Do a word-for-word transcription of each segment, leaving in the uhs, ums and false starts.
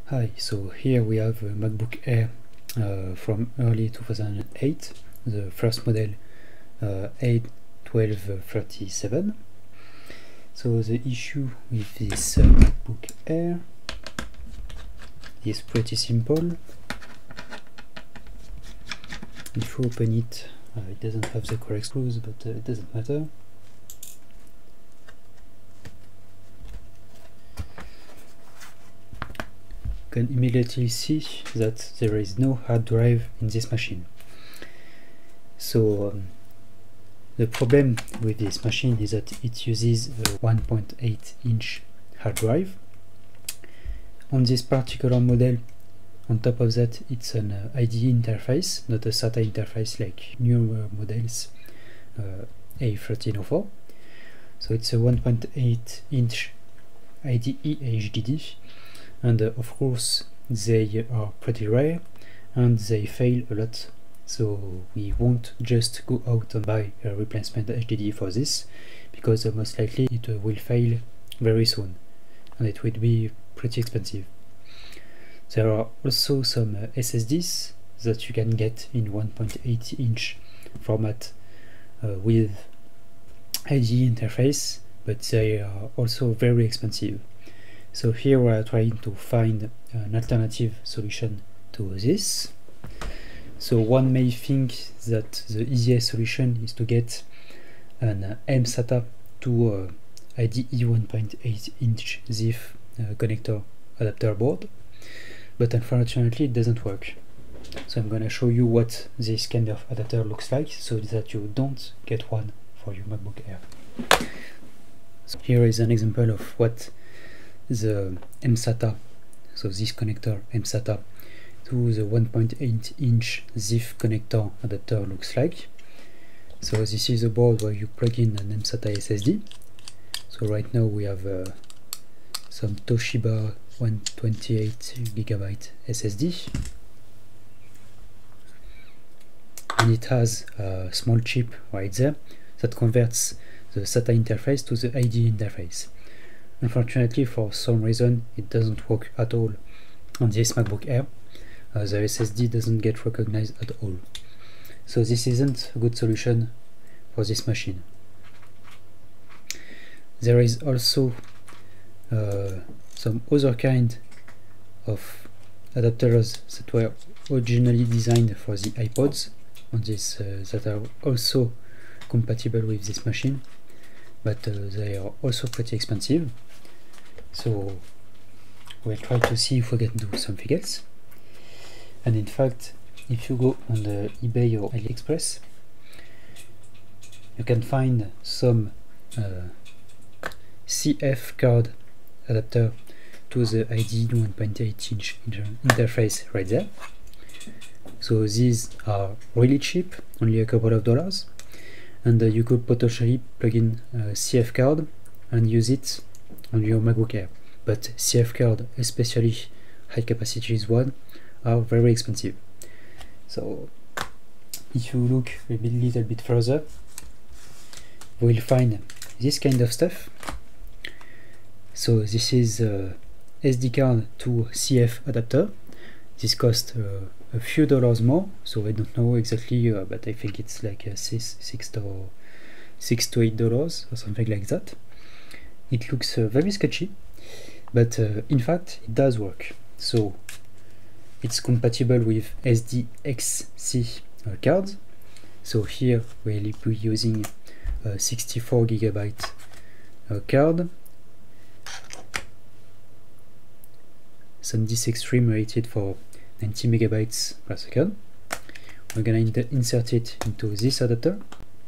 Hi, so here we have a MacBook Air uh, from early two thousand eight, the first model uh, A twelve thirty-seven. So the issue with this uh, MacBook Air is pretty simple. If you open it, uh, it doesn't have the correct screws, but uh, it doesn't matter. You can immediately see that there is no hard drive in this machine. So um, the problem with this machine is that it uses a one point eight inch hard drive. On this particular model, on top of that, it's an uh, I D E interface, not a SATA interface like newer models uh, A thirteen oh four. So it's a one point eight inch I D E H D D, and uh, of course they are pretty rare and they fail a lot. So we won't just go out and buy a replacement H D D for this, because uh, most likely it uh, will fail very soon and it will be pretty expensive. There are also some uh, S S Ds that you can get in one point eight inch format uh, with I D E interface, but they are also very expensive. So here we are trying to find an alternative solution to this. So one may think that the easiest solution is to get an uh, M SATA to uh, I D E one point eight inch Z I F uh, connector adapter board, but unfortunately it doesn't work. So I'm going to show you what this kind of adapter looks like so that you don't get one for your MacBook Air. So here is an example of what the M SATA, so this connector M SATA to the one point eight inch Z I F connector adapter looks like. So this is a board where you plug in an M SATA S S D. So right now we have uh, some Toshiba one twenty-eight gigabyte S S D, and it has a small chip right there that converts the SATA interface to the I D E interface. Unfortunately, for some reason it doesn't work at all on this MacBook Air. Uh, the S S D doesn't get recognized at all. So this isn't a good solution for this machine. There is also uh, some other kind of adapters that were originally designed for the iPods on this uh, that are also compatible with this machine, but uh, they are also pretty expensive. So we'll try to see if we can do something else. And in fact, if you go on the eBay or AliExpress, you can find some uh, C F card adapter to the I D E one point eight inch inter interface right there. So these are really cheap, only a couple of dollars, and uh, you could potentially plug in a C F card and use it on your MacBook Air. But C F card, especially high capacity one, are very expensive. So if you look a bit, little bit further, you will find this kind of stuff. So this is a S D card to C F adapter. This costs uh, a few dollars more, so I don't know exactly, uh, but I think it's like uh, six, six to six to eight dollars or something like that. It looks uh, very sketchy, but uh, in fact it does work. So it's compatible with S D X C uh, cards. So here we'll be using a sixty-four gigabyte uh, card, SanDisk Extreme rated for ninety megabytes per second. We're gonna in insert it into this adapter.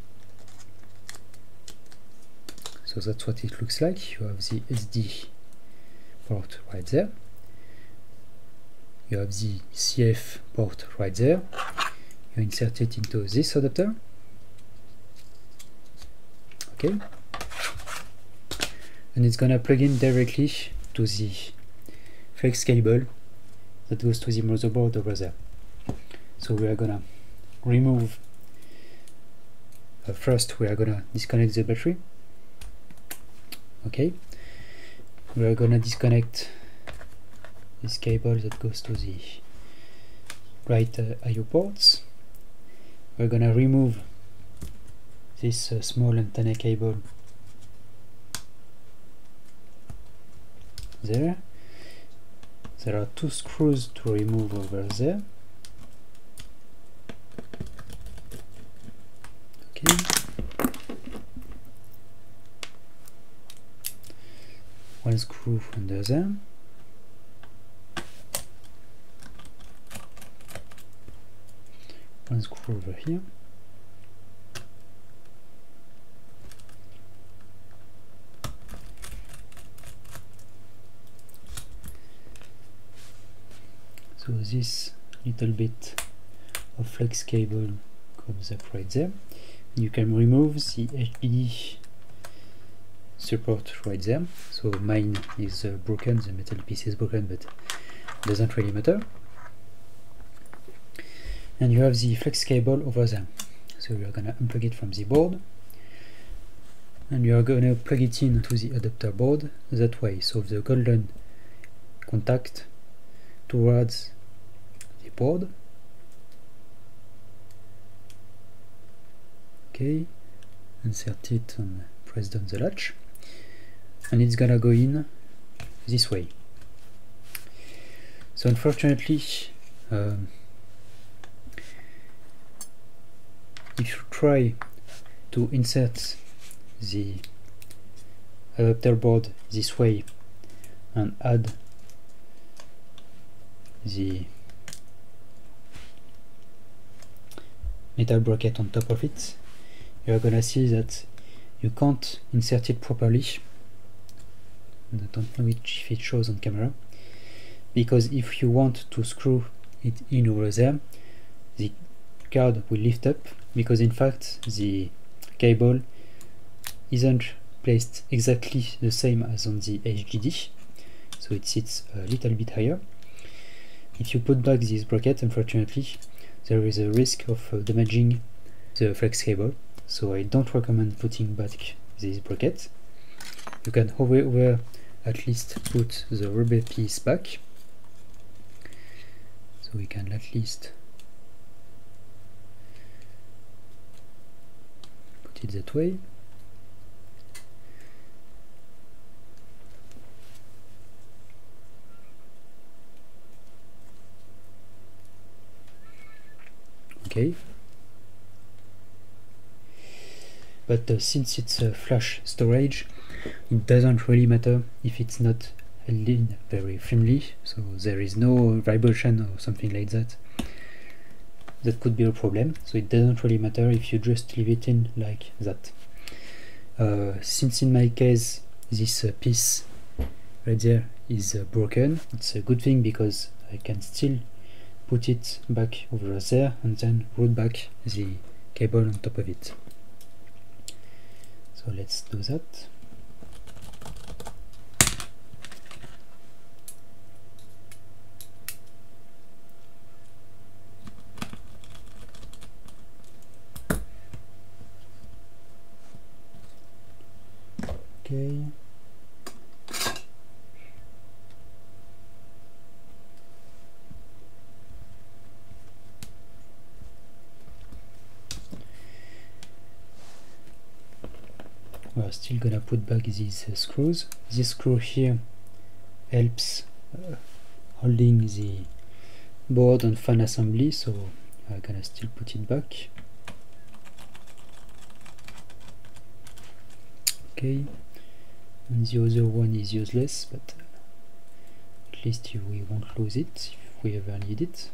So that's what it looks like. You have the S D port right there. You have the C F port right there. You insert it into this adapter. Okay. And it's gonna plug in directly to the flex cable that goes to the motherboard over there. So we are gonna remove, uh, first we are gonna disconnect the battery. Okay, we are gonna disconnect this cable that goes to the right uh, I O ports. We're gonna remove this uh, small antenna cable there. There are two screws to remove over there. Okay. One screw under there. One screw over here. So this little bit of flex cable comes up right there. You can remove the H D D support right there. So mine is uh, broken, the metal piece is broken, but doesn't really matter. And you have the flex cable over there. So you're gonna unplug it from the board, and you are gonna plug it in to the adapter board that way. So the golden contact towards the board. Okay, insert it and press down the latch, and it's gonna go in this way. So unfortunately, um, if you try to insert the adapter board this way and add the metal bracket on top of it, you are gonna see that you can't insert it properly. I don't know if it shows on camera, because if you want to screw it in over there, the card will lift up, because in fact the cable isn't placed exactly the same as on the H D D, so it sits a little bit higher. If you put back this bracket, unfortunately there is a risk of uh, damaging the flex cable, so I don't recommend putting back this bracket. You can however at least put the rubber piece back, so we can at least put it that way. Okay, but uh, since it's a flash storage, it doesn't really matter if it's not held in very firmly, so there is no vibration or something like that. That could be a problem, so it doesn't really matter if you just leave it in like that. Uh, since in my case this uh, piece right there is uh, broken, it's a good thing because I can still put it back over there and then route back the cable on top of it. So let's do that. Okay. We are still gonna put back these uh, screws. This screw here helps uh, holding the board and fan assembly, so I'm gonna still put it back. Okay, and the other one is useless, but at least we won't lose it if we ever need it.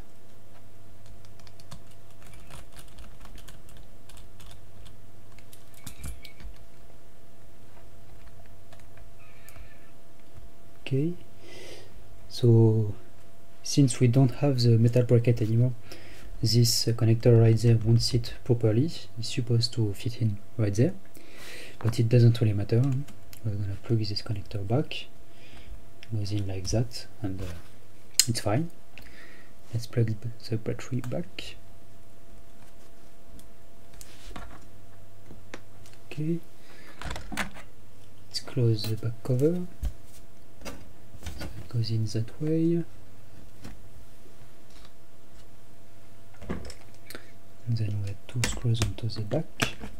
Okay, so since we don't have the metal bracket anymore, this uh, connector right there won't sit properly. It's supposed to fit in right there, but it doesn't really matter. We're gonna plug this connector back, goes in like that, and uh, it's fine. Let's plug the battery back. Okay, let's close the back cover. goes in that way. And then we have two screws onto the back.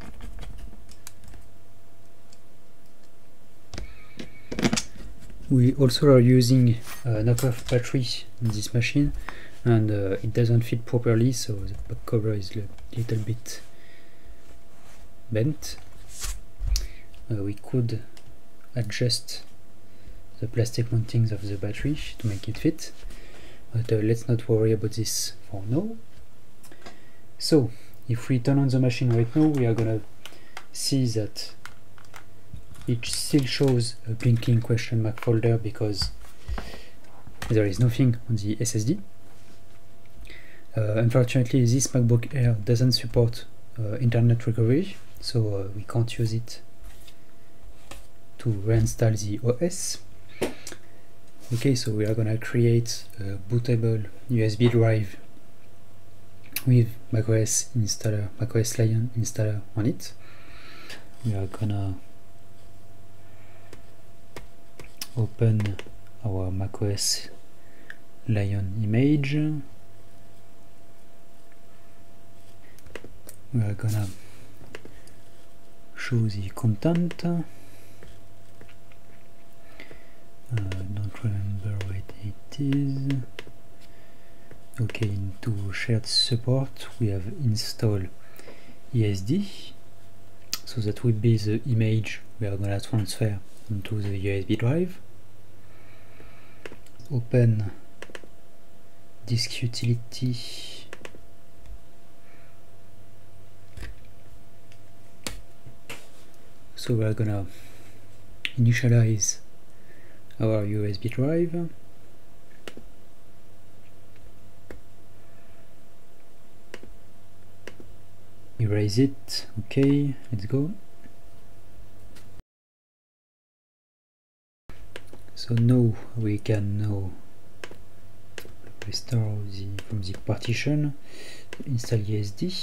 We also are using a knockoff battery in this machine, and uh, it doesn't fit properly, so the back cover is a little bit bent. Uh, we could adjust the plastic mountings of the battery to make it fit, but uh, let's not worry about this for now. So if we turn on the machine right now, we are gonna see that it still shows a blinking question mark folder because there is nothing on the S S D. Uh, unfortunately, this MacBook Air doesn't support uh, internet recovery, so uh, we can't use it to reinstall the O S. Okay, so we are gonna create a bootable U S B drive with macOS installer, macOS Lion installer on it. We are gonna open our macOS Lion image. We are gonna show the content. Uh, don't remember what it is. Okay, into shared support we have install E S D, so that will be the image we are gonna transfer into the U S B drive. Open disk utility. So we are gonna initialize our U S B drive. Erase it. Okay, let's go. So now we can now restore the from the partition, install U S D.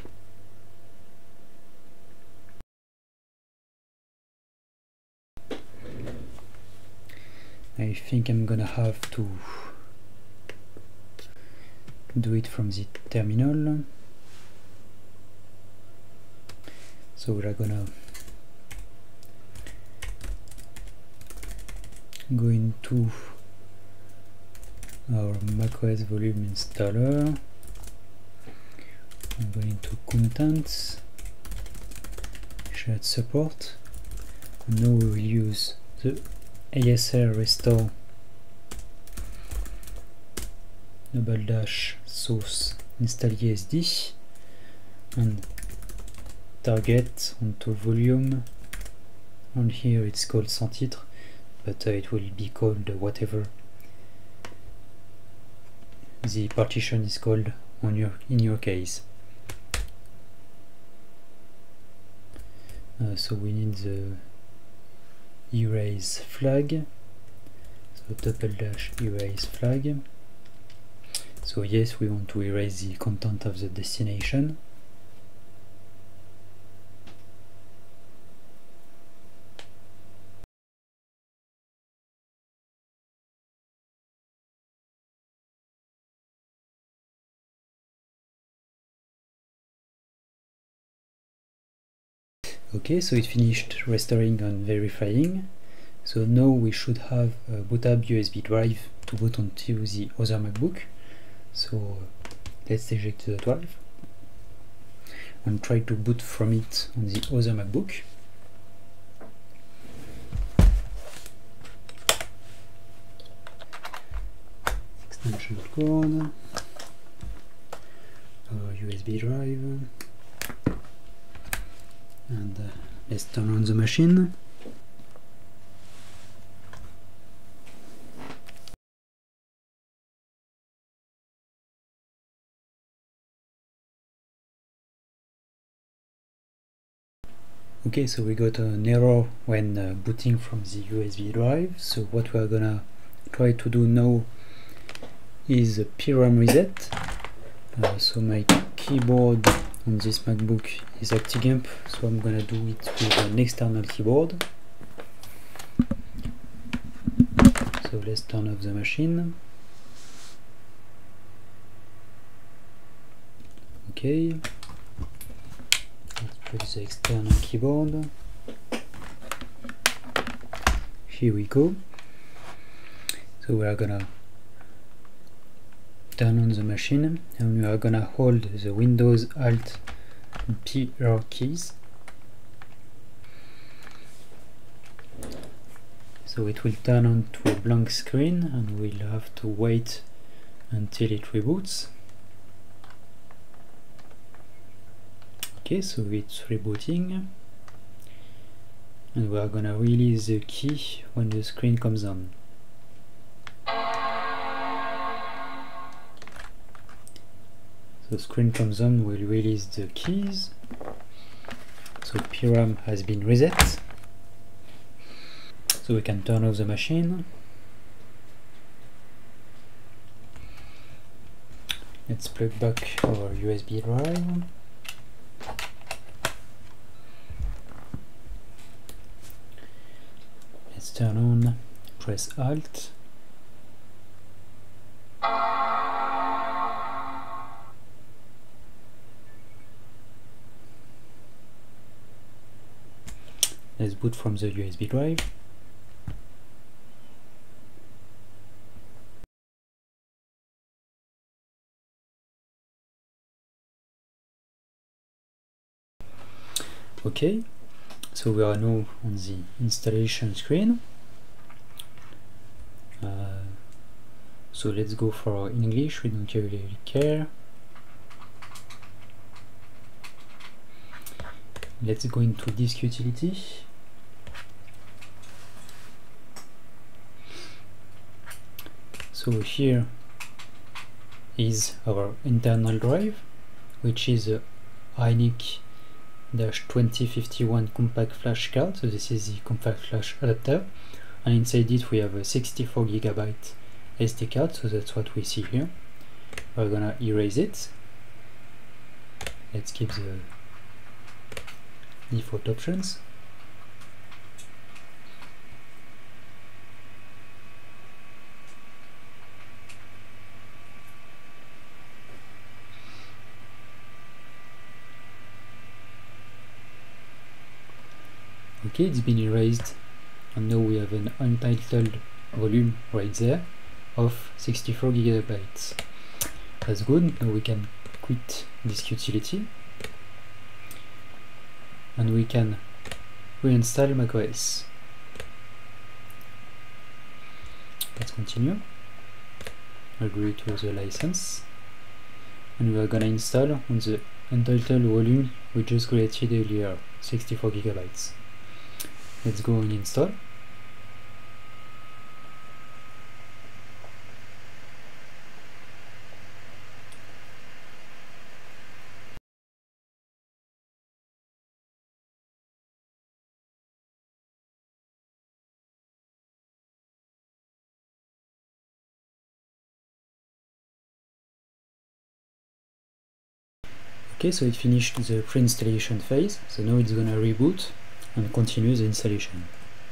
I think I'm gonna have to do it from the terminal. So we're gonna go into our macOS volume installer. I'm going to contents, shared support, and now we will use the A S R restore double dash source install U S D and target onto volume. On here it's called sans titre, but uh, it will be called uh, whatever the partition is called on your in your case. Uh, so we need the erase flag, so double dash erase flag. So yes, we want to erase the content of the destination. Okay, so it finished restoring and verifying. So now we should have a bootable U S B drive to boot onto the other MacBook. So let's eject the drive and try to boot from it on the other MacBook. Extension cord, our U S B drive. And uh, let's turn on the machine. Okay, so we got an error when uh, booting from the U S B drive. So what we are gonna try to do now is a P RAM reset. Uh, so my keyboard on this MacBook is ActiGimp, so I'm gonna do it with an external keyboard. So let's turn off the machine. Okay, let's put the external keyboard. Here we go. So we are gonna turn on the machine and we are gonna hold the Windows Alt and P R keys. So it will turn on to a blank screen and we'll have to wait until it reboots. Okay, so it's rebooting and we are gonna release the key when the screen comes on. So screen comes on, we'll release the keys. So P RAM has been reset. So we can turn off the machine. Let's plug back our U S B drive. Let's turn on, press Alt. Let's boot from the U S B drive. Okay, so we are now on the installation screen. Uh, so let's go for English, we don't really care. Let's go into disk utility. So here is our internal drive, which is a Hynix twenty fifty-one compact flash card. So this is the compact flash adapter, and inside it we have a sixty-four gigabyte S D card, so that's what we see here. We're gonna erase it. Let's keep the default options. Okay, it's been erased, and now we have an untitled volume right there of sixty-four gigabytes. That's good. Now we can quit disk utility and we can reinstall macOS. Let's continue. Agree to the license, and we are gonna install on the untitled volume we just created earlier, sixty-four gigabytes. Let's go and install. Okay, so it finished the pre-installation phase, so now it's gonna reboot and continue the installation.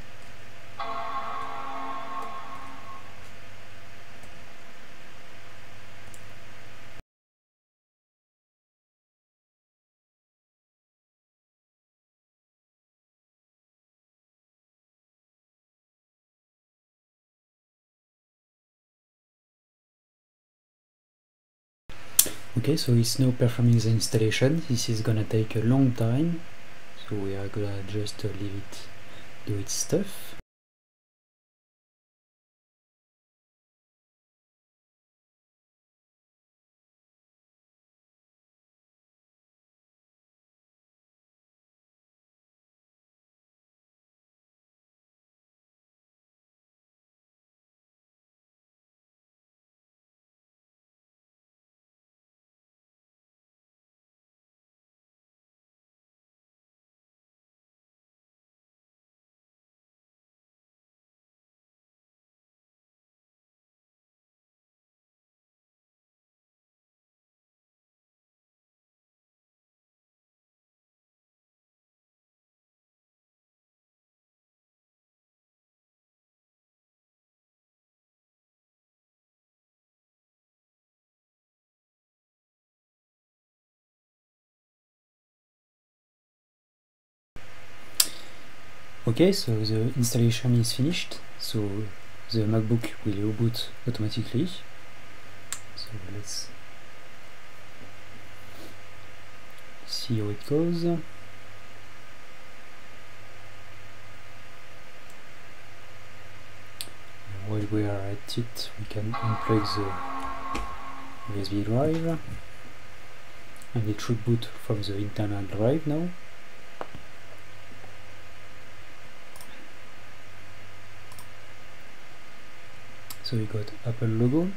Okay, so it's now performing the installation. This is gonna take a long time, so we are gonna just leave it do its stuff. Okay, so the installation is finished, so the MacBook will reboot automatically. So let's see how it goes. While we are at it, we can unplug the U S B drive, and it should boot from the internal drive now. So we got Apple logo.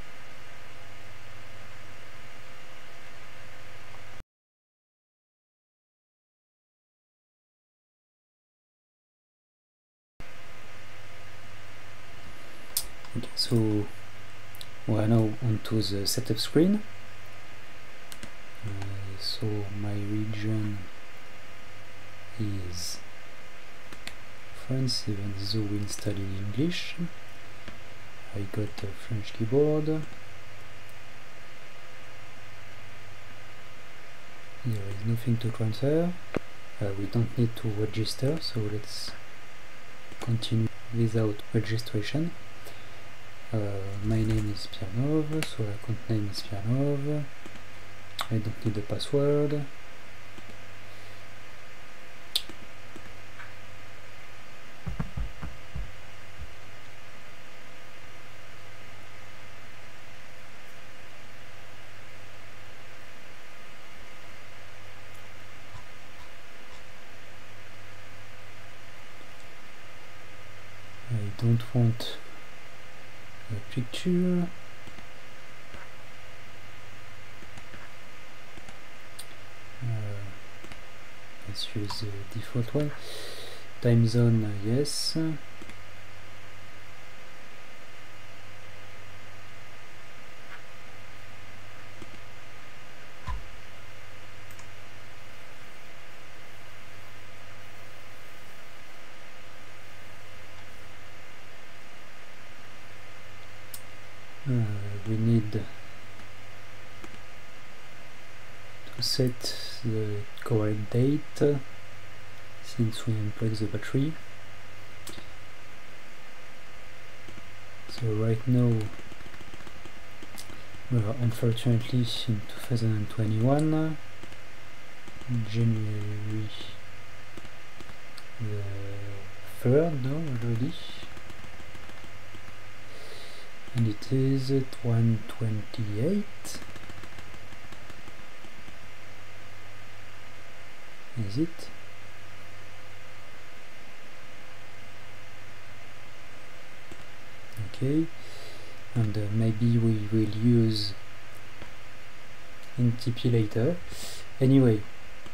Okay, so we are now onto the setup screen. Uh, so my region is France, even though we installed in English. I got a French keyboard. There is nothing to transfer. Uh, we don't need to register, so let's continue without registration. Uh, my name is Piernov, so account name is Piernov. I don't need a password. I don't want a picture. Uh, let's use the default one. Time zone, uh, yes. Uh, we need to set the correct date uh, since we unplug the battery. So right now we are unfortunately in two thousand twenty-one, January the third now already. And it is at one twenty-eight. Is it? Okay, and uh, maybe we will use N T P later. Anyway,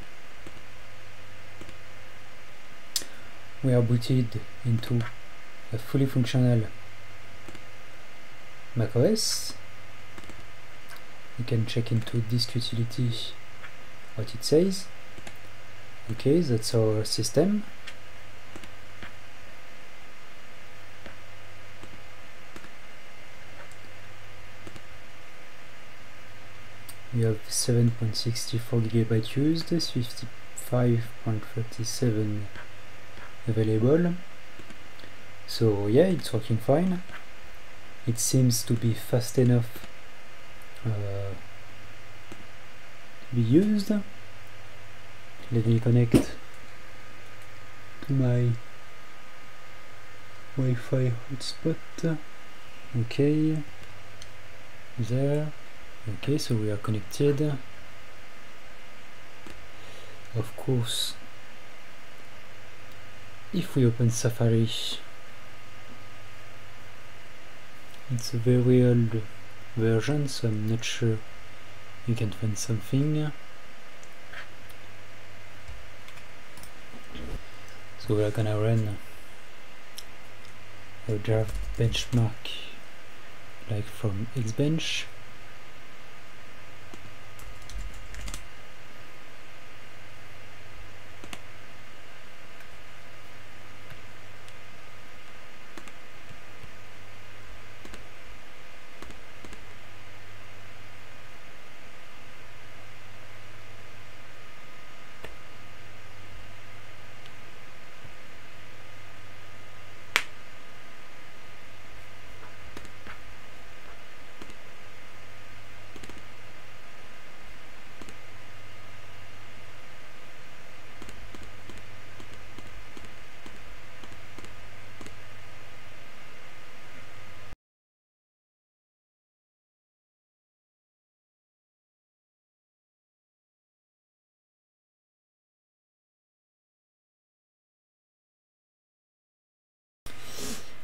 we are booted into a fully functional macOS. You can check into disk utility what it says. Okay, that's our system. We have seven point six four gigabytes used, fifty-five point three seven available. So yeah, it's working fine. It seems to be fast enough uh, to be used. Let me connect to my Wi-Fi hotspot. Okay, there. Okay, so we are connected. Of course, if we open Safari, it's a very old version, so I'm not sure you can find something. So we are gonna run a Java benchmark like from Xbench.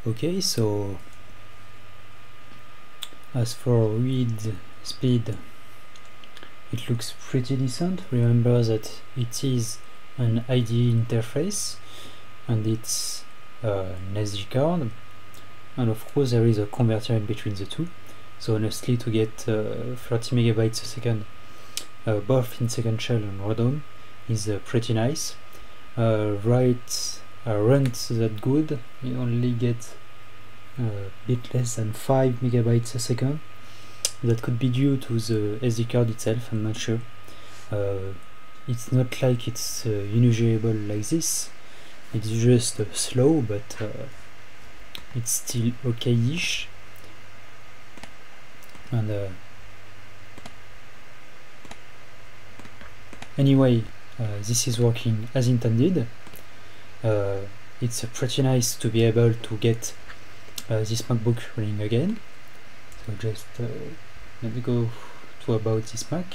Okay, so as for read speed, it looks pretty decent. Remember that it is an I D E interface and it's uh, an S D card, and of course there is a converter in between the two. So honestly, to get uh, thirty megabytes a second, uh, both in second shell and Rodon, is uh, pretty nice. Uh, write uh, runs that good, you only get a uh, bit less than five megabytes a second. That could be due to the S D card itself, I'm not sure. Uh, it's not like it's uh, unusable like this, it's just uh, slow, but uh, it's still okay-ish. And uh, anyway, uh, this is working as intended. Uh, it's uh, pretty nice to be able to get uh, this MacBook running again. So just uh, let's go to about this Mac.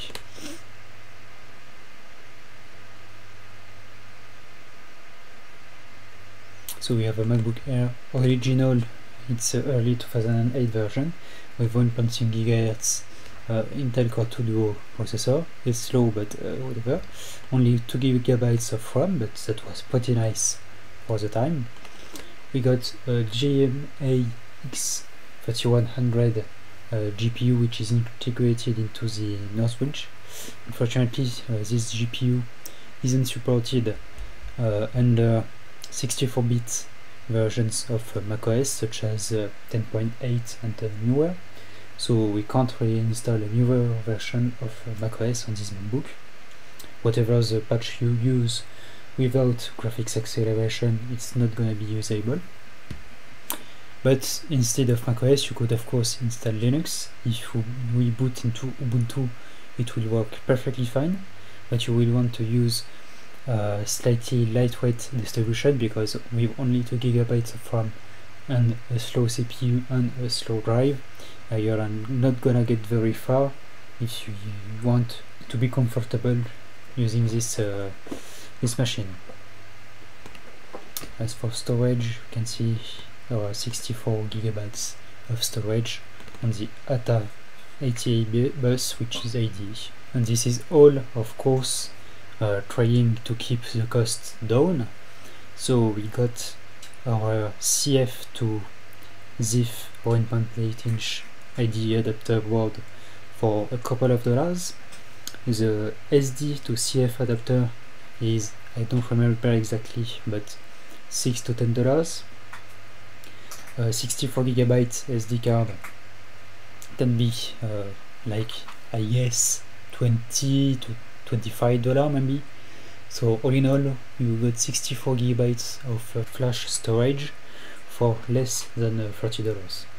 So we have a MacBook Air original, it's uh, early two thousand eight version with one point six gigahertz uh, Intel Core two Duo processor. It's slow, but uh, whatever. Only two gigabytes of RAM, but that was pretty nice for the time. We got a G M A X thirty-one hundred uh, G P U, which is integrated into the Northwinch. Unfortunately, uh, this G P U isn't supported uh, under sixty-four bit versions of uh, macOS, such as uh, ten point eight and uh, newer, so we can't really install a newer version of uh, macOS on this MacBook. Whatever the patch you use without graphics acceleration, it's not gonna be usable. But instead of macOS, you could of course install Linux. If we boot into Ubuntu, it will work perfectly fine, but you will want to use Uh, slightly lightweight distribution, because with only two gigabytes of RAM and a slow C P U and a slow drive, uh, you're not gonna get very far if you, you want to be comfortable using this uh, this machine. As for storage, you can see our sixty-four gigabytes of storage on the A T A eighty-eight bus, which is I D E, and this is all, of course, Uh, trying to keep the cost down. So we got our C F to Z I F one point eight inch I D E adapter board for a couple of dollars. The S D to C F adapter is, I don't remember exactly, but six to ten dollars. Uh, sixty-four gigabyte S D card can be uh, like, I guess, twenty to twenty-five dollars maybe. So all in all, you got sixty-four gigabytes of uh, flash storage for less than uh, thirty dollars.